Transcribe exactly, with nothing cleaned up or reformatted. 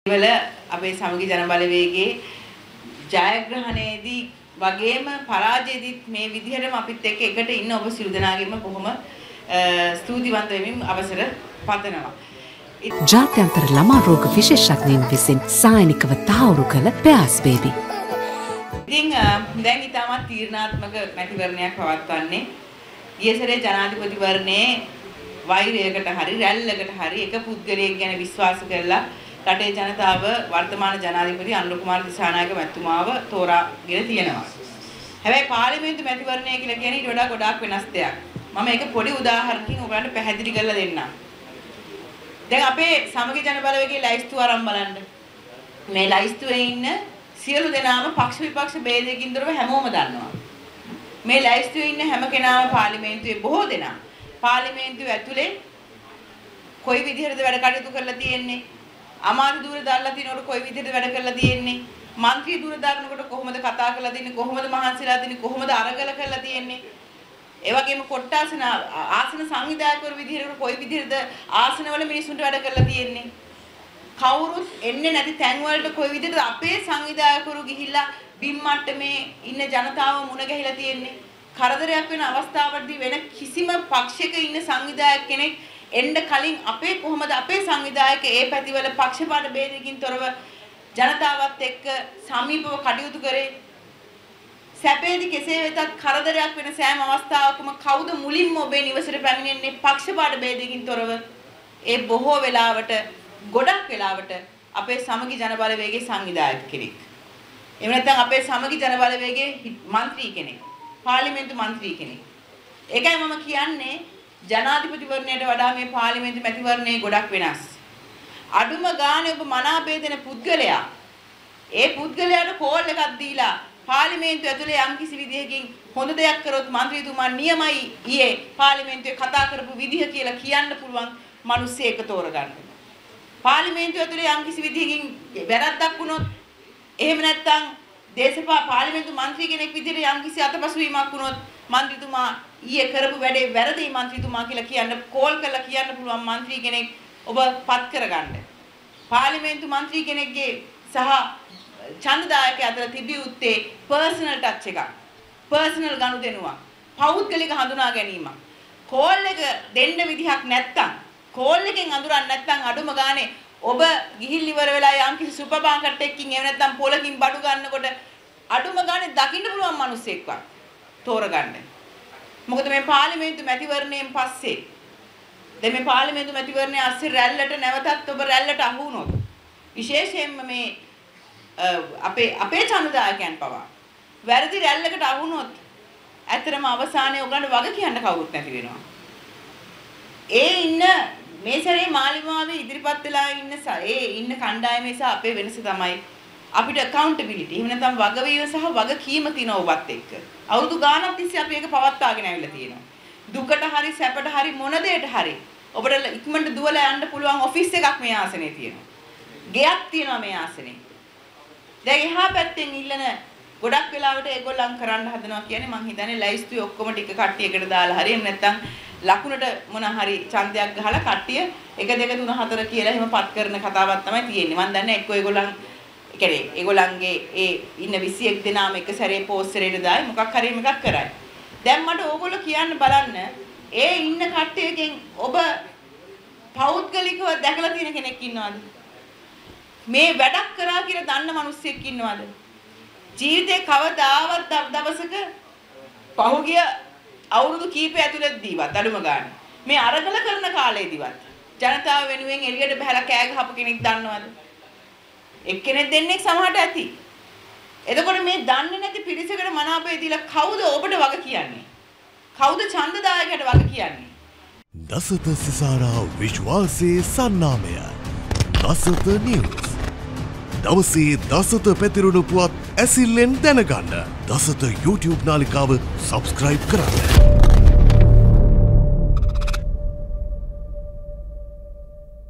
වල අපේ සමගි ජනබලවේගයේ ජයග්‍රහණයේදී වගේම පරාජයේදීත් මේ විදිහටම අපිත් එක්ක එකට ඉන්න ඔබ සියලු දෙනාගෙම බොහොම ස්තුතිවන්ත වෙමින් අවසර පතනවා. ජාත්‍යන්තර ළමා රෝග විශේෂඥයින් විසින් සායනිකව තහවුරු කළ පෙයාස් බේබි. ඉතින් දැන් ඊටමත් තීරණාත්මක මැතිවරණයක් පවත්වන්නේ ගිය සැරේ ජනාධිපතිවරණයේ වෛරයකට හරි රැල්ලකට හරි එක පුද්ගලයෙක් ගැන විශ්වාස කරලා රටේ ජනතාව වර්තමාන ජනාධිපති අනුර කුමාර දිසානායක මැතිතුමාව තෝරාගෙන තියෙනවා. හැබැයි පාර්ලිමේන්තු මැතිවරණය කියලා කියන්නේ ඊට වඩා ගොඩාක් වෙනස් දෙයක්. මම ඒක පොඩි උදාහරණකින් ඔයගලන්ට පැහැදිලි කරලා දෙන්නම්. දැන් අපේ සමගි ජනබලවේගයේ ලයිස්තුව අරන් බලන්න. මේ ලයිස්තුවේ ඉන්න සියලු දෙනාම පක්ෂ විපක්ෂ ભેදයකින් දොරව හැමෝම දන්නවා. මේ ලයිස්තුවේ ඉන්න හැම කෙනාම පාර්ලිමේන්තුවේ බොහෝ දෙනා පාර්ලිමේන්තුව ඇතුලේ කොයි විදිහටද වැඩ කටයුතු කරලා තියෙන්නේ? අමාරු දුර දාලා තිනකොට කොයි විදිහට වැඩ කරලා තියෙන්නේ? മന്ത്രി දුර දානකොට කොහොමද කතා කරලා තින්නේ? කොහොමද මහන්සිලා තින්නේ? කොහොමද අරගල කරලා තියෙන්නේ? ඒ වගේම කොට්ටාසන ආසන සංවිධායකවරු විදිහට කොයි විදිහටද ආසනවල මිනිසුන්ට වැඩ කරලා තියෙන්නේ? කවුරුත් එන්නේ නැති තැන් වලට කොයි විදිහටද අපේ සංවිධායකවරු ගිහිල්ලා බිම් මට්ටමේ ඉන්න ජනතාව මුණ ගැහිලා තියෙන්නේ? කරදරයක් වෙන අවස්ථාවකදී වෙන කිසිම පක්ෂයක ඉන්න සංවිධායක කෙනෙක් එන්න කලින් අපේ කොහොමද අපේ සංවිධායක ඒ පැතිවල පක්ෂපාත ભેදකින් තොරව ජනතාවත් එක්ක සමීපව කටයුතු කරේ? සැපේදී කෙසේ වෙතත් කරදරයක් වෙන සෑම අවස්ථාවකම කවුද මුලින්ම ඔබේ නිවසට පැමිණෙන්නේ? පක්ෂපාත ભેදකින් තොරව. ඒ බොහෝ වෙලාවට ගොඩක් වෙලාවට අපේ සමගි ජනබලවේගයේ සංවිධායක කෙනෙක්. එහෙම නැත්නම් අපේ සමගි ජනබලවේගයේ മന്ത്രി කෙනෙක්. පාර්ලිමේන්තු മന്ത്രി කෙනෙක්. ඒකයි මම කියන්නේ ජනාධිපතිවරණයට වඩා මේ පාර්ලිමේන්තු මැතිවරණේ ගොඩක් වෙනස්. අඩුම ගානේ ඔබ මනාපේ දෙන පුද්ගලයා ඒ පුද්ගලයාට කෝල් එකක් දීලා පාර්ලිමේන්තුව ඇතුලේ යම්කිසි විදිහකින් හොඳ දෙයක් කරොත් മന്ത്രിතුමා නියමයි ඊයේ පාර්ලිමේන්තුවේ කතා කරපු විදිහ කියලා කියන්න පුළුවන් මිනිස්සෙක් තෝරගන්න. පාර්ලිමේන්තුව ඇතුලේ යම්කිසි විදිහකින් වැරද්දක් වුණොත් එහෙම නැත්නම් දේශපා පාර්ලිමේන්තු മന്ത്രി කෙනෙක් විදිහට යම්කිසි අතපසුවීමක් වුණොත් മന്ത്രിතුමා ඊයේ කරපු වැඩේ වැරදි മന്ത്രിතුමා කියලා කියන්න කෝල් කරලා කියන්න පුළුවන් മന്ത്രി කෙනෙක් ඔබ පත් කරගන්න. පාර්ලිමේන්තු മന്ത്രി කෙනෙක්ගේ සහ ඡන්දදායක අතර තිබිය යුත්තේ පර්සනල් ටච් එකක්. පර්සනල් ගනුදෙනුවක්. පෞද්ගලික හඳුනා ගැනීමක්. කෝල් එක දෙන්න විදිහක් නැත්තම් කෝල් එකෙන් අඳුරන්නේ නැත්තම් අඩුම ගානේ ඔබ ගිහිල් ඉවර වෙලා යම්කිසි සුපර් මාකට් එකකින් එහෙම නැත්තම් පොලකින් බඩු ගන්නකොට අඩුම ගානේ දකින්න පුළුවන් මිනිස්සෙක්වත් තෝරගන්න. මොකද මේ පාර්ලිමේන්තු මැතිවරණයෙන් පස්සේ දැන් මේ පාර්ලිමේන්තු මැතිවරණයේ අස්සේ රැල්ලට නැවතත් ඔබ රැල්ලට අහු වුණොත් විශේෂයෙන්ම මේ අපේ අපේ ඡන්දදායකයන් පවා වැරදි රැල්ලකට අහු වුණොත් ඇත්තටම අවසානයේ ඔයගලන්ට වග කියන්න කවුරුත් නැති වෙනවා. ඒ ඉන්න මේ සැරේ මාලිමාවේ ඉදිරිපත් වෙලා ඉන්න ඒ ඉන්න කණ්ඩායමේ සහ අපේ වෙනස තමයි අපිට accountability. එහෙම නැත්නම් වගවීම සහ වගකීම තියෙන ඔබත් එක්ක. අවුරුදු ගාණක් තිස්සේ අපි ඒක පවත්වාගෙන ආවිල්ලා තියෙනවා. දුකට හරි සැපට හරි මොන දෙයකට හරි ඔබට ඉක්මනට දුවලා යන්න පුළුවන් ඔෆිස් එකක් මේ ආසනේ තියෙනවා. ගෙයක් තියෙනවා මේ ආසනේ. දැන් එහා පැත්තෙන් ඉල්ලන ගොඩක් වෙලාවට ඒගොල්ලන් කරන්න හදනවා කියන්නේ මං හිතන්නේ ලයිස්තුවේ ඔක්කොම ටික කට්ටියකට දාලා හරි එහෙම නැත්නම් ලකුණට මොන හරි ඡන්දයක් ගහලා කට්ටිය එක දෙක තුන හතර කියලා එහෙම පත් කරන කතාවක් තමයි තියෙන්නේ. මං දන්නේ එක්ක ඒගොල්ලන් කියන්නේ ඒගොල්ලන්ගේ ඒ ඉන්න විසිඑක් දෙනාම එක සැරේ පෝස්ටරේට දායි මොකක් හරි එකක් කරයි. දැන් මට ඕගොල්ලෝ කියන්න බලන්න ඒ ඉන්න කට්ටියකින් ඔබ පෞද්ගලිකව දැකලා තියෙන කෙනෙක් ඉන්නවද? මේ වැඩක් කරා කියලා දන්න මිනිස්සෙක් ඉන්නවද? ජීවිතේ කවදාවත් දවසක පහුගිය අවුරුදු කීපය ඇතුළතදීවත් අඩුම ගානේ මේ අරගල කරන කාලේදීවත් ජනතාව වෙනුවෙන් එළියට බහලා කෑ ගහපු කෙනෙක් දන්නවද? එක්කෙනෙක් දෙන්නෙක් සමහරට ඇති. එතකොට මේ දන්නේ නැති පිරිසකට මනාපය දීලා කවුද ඔබට වග කියන්නේ? කවුද ඡන්දදායකයට වග කියන්නේ? දසත සිසාරා විශ්වාසයේ සන්නාමය. දසත නිවුස්. දවසේ දසත පැතිරුණු පුවත් ඇසිල්ලෙන් දැනගන්න. දසත YouTube නාලිකාව සබ්ස්ක්‍රයිබ් කරන්න.